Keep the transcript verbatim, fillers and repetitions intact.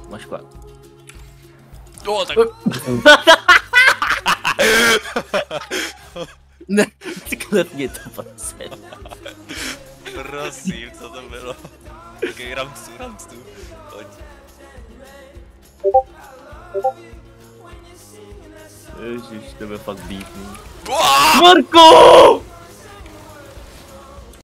máš klad. Jo, tak... Ne, klepni to, prosím. Prosím, co to bylo? Takej ramstu, ramstu. Pojď. Ježiš, to byl fakt bítný. Uaaaa! Marko!